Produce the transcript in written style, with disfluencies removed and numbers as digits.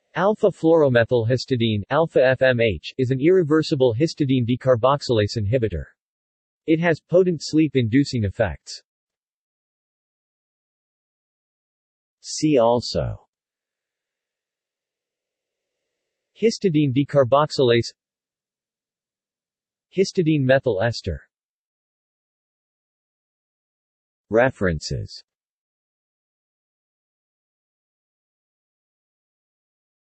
Alpha-Fluoromethylhistidine (alpha-FMH) is an irreversible histidine decarboxylase inhibitor. It has potent sleep-inducing effects. See also: histidine decarboxylase, histidine methyl ester. References